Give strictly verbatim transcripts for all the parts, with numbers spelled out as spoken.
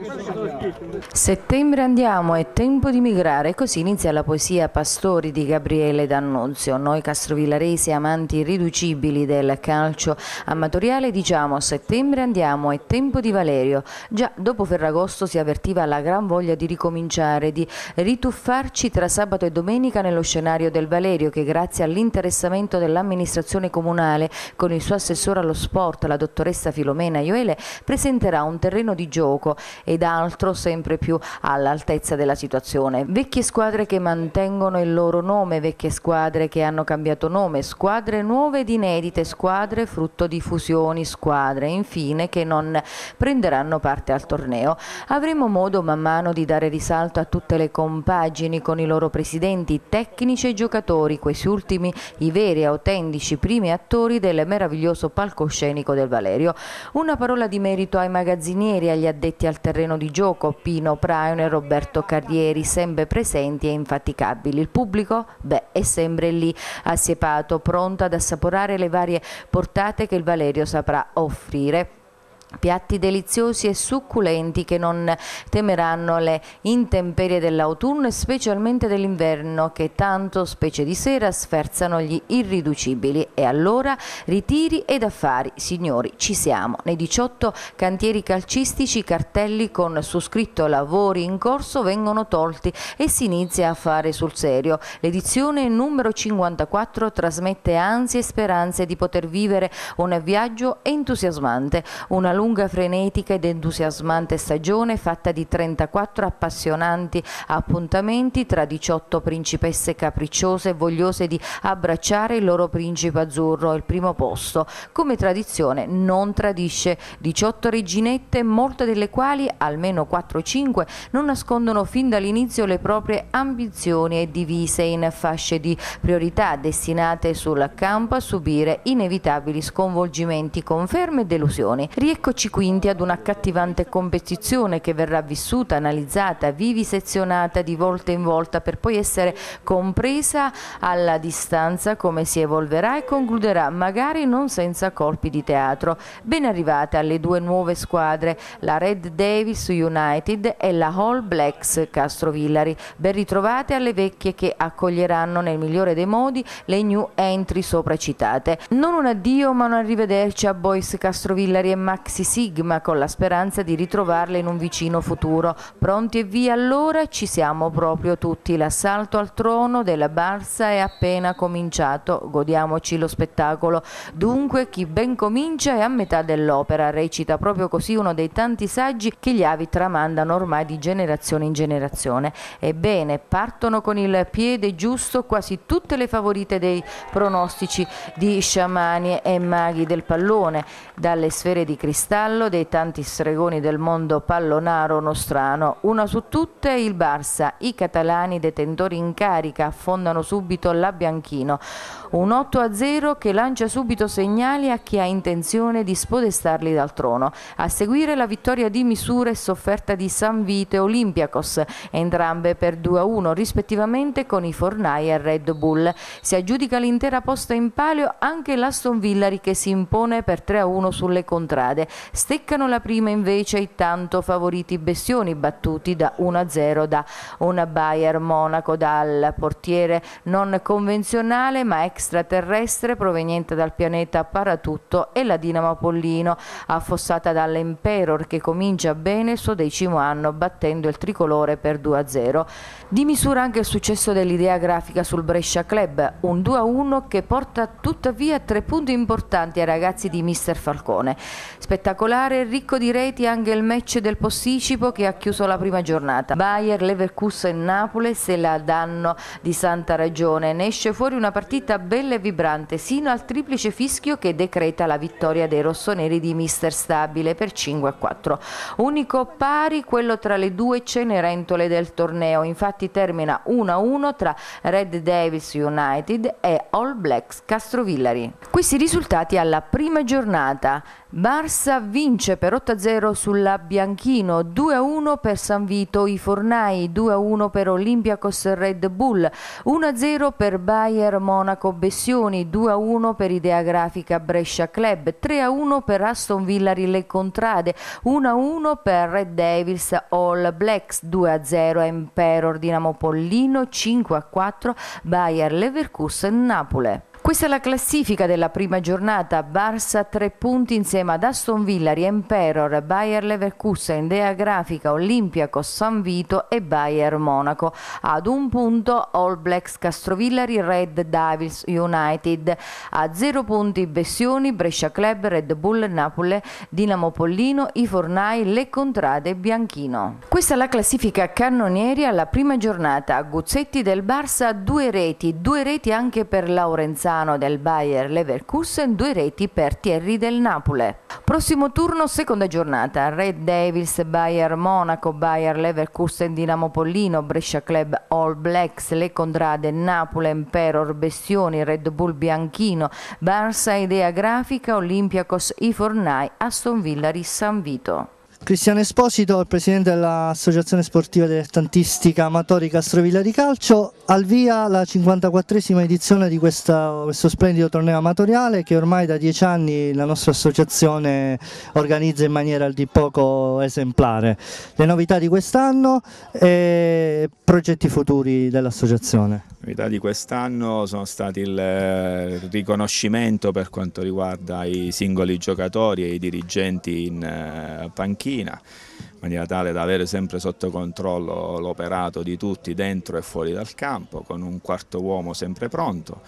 Settembre andiamo, è tempo di migrare, così inizia la poesia Pastori di Gabriele D'Annunzio. Noi castrovillaresi amanti irriducibili del calcio amatoriale diciamo settembre andiamo, è tempo di Valerio. Già dopo Ferragosto si avvertiva la gran voglia di ricominciare, di rituffarci tra sabato e domenica nello scenario del Valerio che grazie all'interessamento dell'amministrazione comunale con il suo assessore allo sport, la dottoressa Filomena Ioele, presenterà un terreno di gioco ed altro sempre più all'altezza della situazione. Vecchie squadre che mantengono il loro nome, vecchie squadre che hanno cambiato nome, squadre nuove ed inedite, squadre frutto di fusioni, squadre infine che non prenderanno parte al torneo. Avremo modo man mano di dare risalto a tutte le compagini con i loro presidenti, tecnici e giocatori, questi ultimi i veri autentici primi attori del meraviglioso palcoscenico del Valerio. Una parola di merito ai magazzinieri, agli addetti al terreno di gioco, Pino Praino e Roberto Carrieri, sempre presenti e infaticabili. Il pubblico? Beh, è sempre lì, assiepato, pronto ad assaporare le varie portate che il Valerio saprà offrire. Piatti deliziosi e succulenti che non temeranno le intemperie dell'autunno e specialmente dell'inverno che tanto, specie di sera, sferzano gli irriducibili. E allora ritiri ed affari, signori, ci siamo. Nei diciotto cantieri calcistici i cartelli con su scritto lavori in corso vengono tolti e si inizia a fare sul serio. L'edizione numero cinquantaquattro trasmette ansie e speranze di poter vivere un viaggio entusiasmante, una lunga, frenetica ed entusiasmante stagione fatta di trentaquattro appassionanti appuntamenti tra diciotto principesse capricciose e vogliose di abbracciare il loro principe azzurro, il primo posto. Come tradizione non tradisce diciotto reginette, molte delle quali, almeno quattro o cinque, non nascondono fin dall'inizio le proprie ambizioni e divise in fasce di priorità destinate sul campo a subire inevitabili sconvolgimenti, conferme e delusioni. Riecco Eccoci quindi ad un'accattivante competizione che verrà vissuta, analizzata, vivisezionata di volta in volta per poi essere compresa alla distanza come si evolverà e concluderà magari non senza colpi di teatro. Ben arrivate alle due nuove squadre, la Red Devils United e la All Blacks Castrovillari. Ben ritrovate alle vecchie che accoglieranno nel migliore dei modi le new entry sopracitate. Non un addio ma un arrivederci a Boys Castrovillari e Maxi Sigma con la speranza di ritrovarle in un vicino futuro. Pronti e via allora, ci siamo proprio tutti. L'assalto al trono della Barça è appena cominciato, godiamoci lo spettacolo. Dunque chi ben comincia è a metà dell'opera, recita proprio così uno dei tanti saggi che gli avi tramandano ormai di generazione in generazione. Ebbene, partono con il piede giusto quasi tutte le favorite dei pronostici di sciamani e maghi del pallone, dalle sfere di cristallo dei tanti stregoni del mondo pallonaro nostrano. Una su tutte il Barça, i catalani detentori in carica affondano subito la Bianchino, un otto a zero che lancia subito segnali a chi ha intenzione di spodestarli dal trono. A seguire la vittoria di misura e sofferta di San Vito e Olympiacos, entrambe per due a uno rispettivamente con i Fornai e Red Bull. Si aggiudica l'intera posta in palio anche l'Aston Villari che si impone per tre a uno sulle contrade. Steccano la prima invece i tanto favoriti bestioni battuti da uno a zero da un Bayern Monaco, dal portiere non convenzionale ma extraterrestre proveniente dal pianeta Paratutto, e la Dinamo Pollino affossata dall'Emperor che comincia bene il suo decimo anno battendo il tricolore per due a zero. Di misura anche il successo dell'Idea Grafica sul Brescia Club, un due a uno che porta tuttavia tre punti importanti ai ragazzi di mister Falcone. Spettacolare e ricco di reti anche il match del posticipo che ha chiuso la prima giornata. Bayer, Leverkusen, Napoles e la danno di santa ragione. Ne esce fuori una partita bella e vibrante sino al triplice fischio che decreta la vittoria dei rossoneri di mister Stabile per cinque a quattro. Unico pari quello tra le due cenerentole del torneo, infatti termina uno a uno tra Red Devils United e All Blacks Castrovillari. Questi risultati alla prima giornata. Barça Barsa vince per otto a zero sulla Bianchino, due a uno per San Vito i Fornai, due a uno per Olympiacos Red Bull, uno a zero per Bayer Monaco Bessioni, due a uno per Idea Grafica Brescia Club, tre a uno per Aston Villari Le Contrade, uno a uno per Red Devils All Blacks, due a zero Emperor Dinamo Pollino, cinque a quattro Bayer Leverkusen Napoli. Questa è la classifica della prima giornata. Barsa tre punti insieme ad Aston Villari, Emperor, Bayer Leverkusen, Idea Grafica, Olympiacos, San Vito e Bayer Monaco. Ad un punto All Blacks Castrovillari, Red Devils United. A zero punti Bessioni, Brescia Club, Red Bull, Napoli, Dinamo Pollino, i Fornai, Le Contrade, Bianchino. Questa è la classifica cannonieri alla prima giornata. Guzzetti del Barsa, due reti, due reti anche per Laurenzano del Bayer Leverkusen, due reti per Thierry del Napoli. Prossimo turno, seconda giornata. Red Devils, Bayer Monaco, Bayer Leverkusen, Dinamo Pollino, Brescia Club, All Blacks, Le Contrade, Napoli, Emperor, Bestioni, Red Bull Bianchino, Barsa Idea Grafica, Olympiacos, i Fornai, Aston Villari, San Vito. Cristiano Esposito, il presidente dell'Associazione Sportiva Dilettantistica Amatori Castrovillari Calcio, al via la cinquantaquattresima edizione di questa, questo splendido torneo amatoriale che ormai da dieci anni la nostra associazione organizza in maniera di poco esemplare. Le novità di quest'anno e progetti futuri dell'associazione. Le novità di quest'anno sono stati il riconoscimento per quanto riguarda i singoli giocatori e i dirigenti in panchina, in maniera tale da avere sempre sotto controllo l'operato di tutti dentro e fuori dal campo, con un quarto uomo sempre pronto.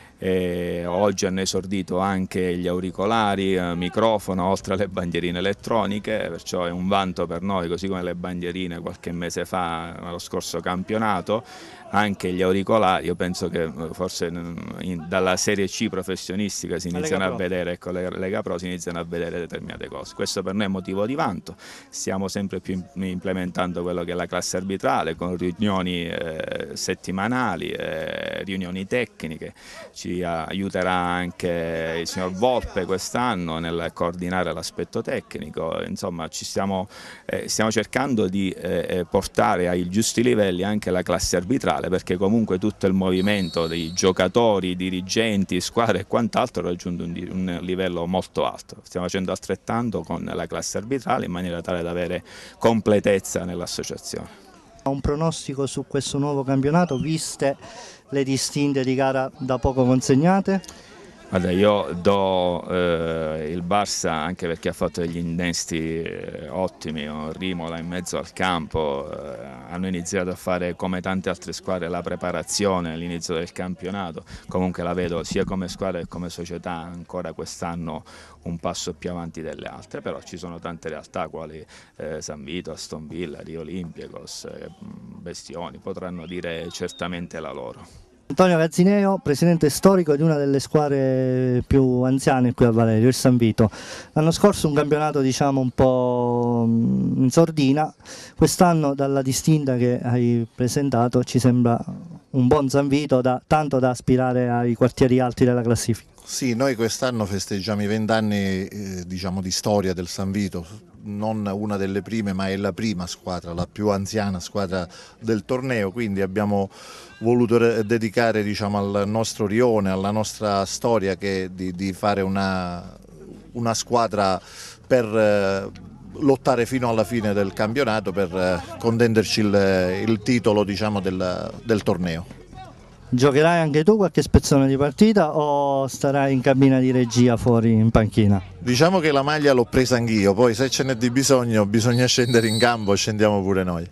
E oggi hanno esordito anche gli auricolari, eh, microfono, oltre alle bandierine elettroniche, perciò è un vanto per noi, così come le bandierine qualche mese fa nello scorso campionato, anche gli auricolari. Io penso che forse in, dalla Serie C professionistica si iniziano a vedere, ecco, le Lega Pro si iniziano a vedere determinate cose. Questo per noi è motivo di vanto. Stiamo sempre più implementando quello che è la classe arbitrale con riunioni eh, settimanali, eh, riunioni tecniche. Ci aiuterà anche il signor Volpe quest'anno nel coordinare l'aspetto tecnico. Insomma, ci stiamo, eh, stiamo cercando di eh, portare ai giusti livelli anche la classe arbitrale, perché comunque tutto il movimento dei giocatori, dirigenti, squadre e quant'altro ha raggiunto un, un livello molto alto. Stiamo facendo altrettanto con la classe arbitrale in maniera tale da avere completezza nell'associazione. Un pronostico su questo nuovo campionato, viste le distinte di gara da poco consegnate? Guarda, io do eh, il Barsa anche perché ha fatto degli innesti eh, ottimi, un Rimola in mezzo al campo, eh, hanno iniziato a fare come tante altre squadre la preparazione all'inizio del campionato. Comunque la vedo sia come squadra che come società ancora quest'anno un passo più avanti delle altre, però ci sono tante realtà quali eh, San Vito, Aston Villa, Rio Olympiacos, eh, Bestioni, potranno dire certamente la loro. Antonio Gazzineo, presidente storico di una delle squadre più anziane qui a Valerio, il San Vito. L'anno scorso un campionato diciamo un po' in sordina, quest'anno dalla distinta che hai presentato ci sembra un buon San Vito, da, tanto da aspirare ai quartieri alti della classifica. Sì, noi quest'anno festeggiamo i vent'anni eh, diciamo, di storia del San Vito, non una delle prime ma è la prima squadra, la più anziana squadra del torneo, quindi abbiamo voluto dedicare diciamo, al nostro rione, alla nostra storia che di, di fare una, una squadra per eh, lottare fino alla fine del campionato, per eh, contenderci il, il titolo diciamo, del, del torneo. Giocherai anche tu qualche spezzone di partita o starai in cabina di regia fuori in panchina? Diciamo che la maglia l'ho presa anch'io, poi se ce n'è di bisogno bisogna scendere in campo, scendiamo pure noi.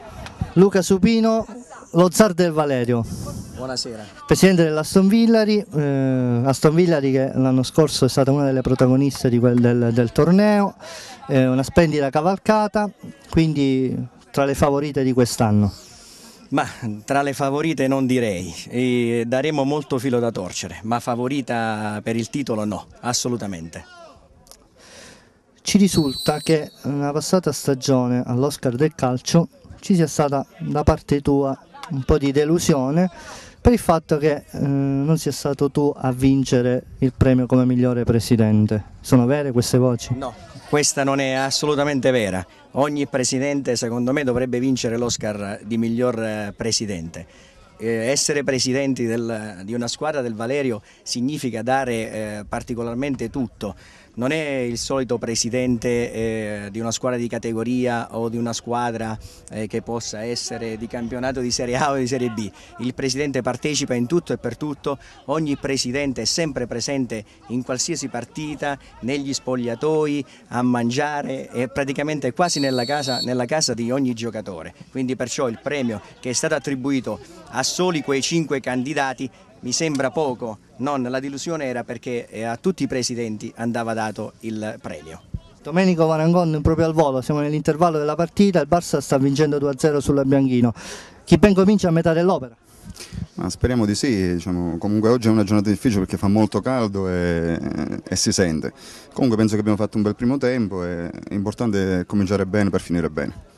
Luca Supino, lo zar del Valerio. Buonasera. Presidente dell'Aston Villari, eh, Aston Villari che l'anno scorso è stata una delle protagoniste di quel del, del torneo, eh, una splendida cavalcata, quindi tra le favorite di quest'anno. Ma tra le favorite non direi, e daremo molto filo da torcere, ma favorita per il titolo no, assolutamente. Ci risulta che nella passata stagione all'Oscar del calcio ci sia stata da parte tua un po' di delusione per il fatto che eh, non sia stato tu a vincere il premio come migliore presidente. Sono vere queste voci? No, questa non è assolutamente vera. Ogni presidente secondo me dovrebbe vincere l'Oscar di miglior presidente. Eh, essere presidenti del, di una squadra del Valerio significa dare eh, particolarmente tutto. Non è il solito presidente eh, di una squadra di categoria o di una squadra eh, che possa essere di campionato di Serie A o di Serie B. Il presidente partecipa in tutto e per tutto, ogni presidente è sempre presente in qualsiasi partita, negli spogliatoi, a mangiare, è praticamente quasi nella casa, nella casa di ogni giocatore. Quindi perciò il premio che è stato attribuito a soli quei cinque candidati mi sembra poco. Non, la delusione era perché a tutti i presidenti andava dato il premio. Domenico Varangon proprio al volo, siamo nell'intervallo della partita, il Barça sta vincendo due a zero sulla Bianchino. Chi ben comincia a metà dell'opera? Ma speriamo di sì, diciamo, comunque oggi è una giornata difficile perché fa molto caldo e, e si sente. Comunque penso che abbiamo fatto un bel primo tempo e è importante cominciare bene per finire bene.